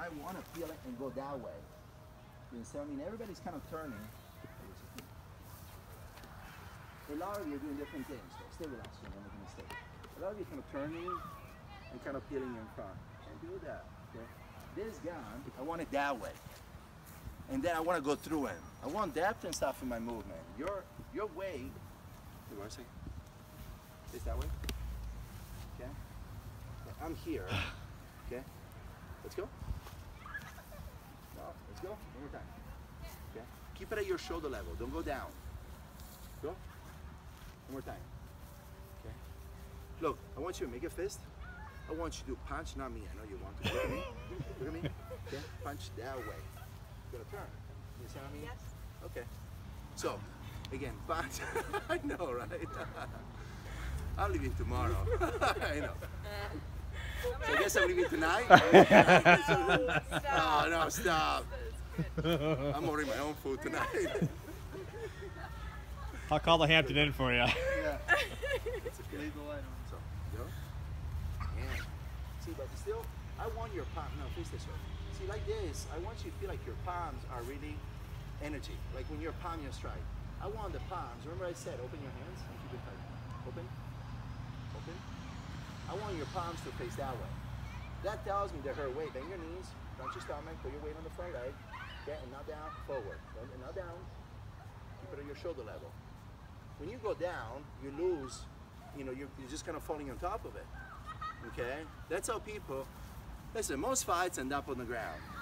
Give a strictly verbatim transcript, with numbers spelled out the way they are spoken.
might want to peel it and go that way. You know, so I mean, everybody's kind of turning. A lot of you are doing different things. So stay relaxed, don't make a mistake. A lot of you are kind of turning and kind of peeling in front. Can't do that. Okay. This gun, I want it that way. And then I want to go through him. I want depth and stuff in my movement. Your your weight. Wait one second. Face that way. Okay. I'm here. Okay. Let's go. No, let's go. One more time. Okay. Keep it at your shoulder level. Don't go down. Go. One more time. Okay. Look, I want you to make a fist. I want you to punch, not me. I know you want to. Look at me. Look at me. Okay. Punch that way. You're gonna turn. You see what I mean? Yes. Okay. So, again, punch. I know, right? I'm leaving tomorrow. I know. So I guess I'm leaving tonight. Oh no, stop. I'm ordering my own food tonight. I'll call the Hampton Inn for you. Yeah. It's a legal item. So, go. And see, but still, I want your palm. No, face this way. See, like this, I want you to feel like your palms are really energy. Like when your palm you strike. I want the palms. Remember I said, open your hands and keep it tight. Open. Open. I want your palms to face that way. That tells me that her weight. Bend your knees. Crunch your stomach. Put your weight on the front leg. Okay, and not down. Forward. And not down. Keep it at your shoulder level. When you go down, you lose. You know, you're, you're just kind of falling on top of it. Okay? That's how people. Listen, most fights end up on the ground.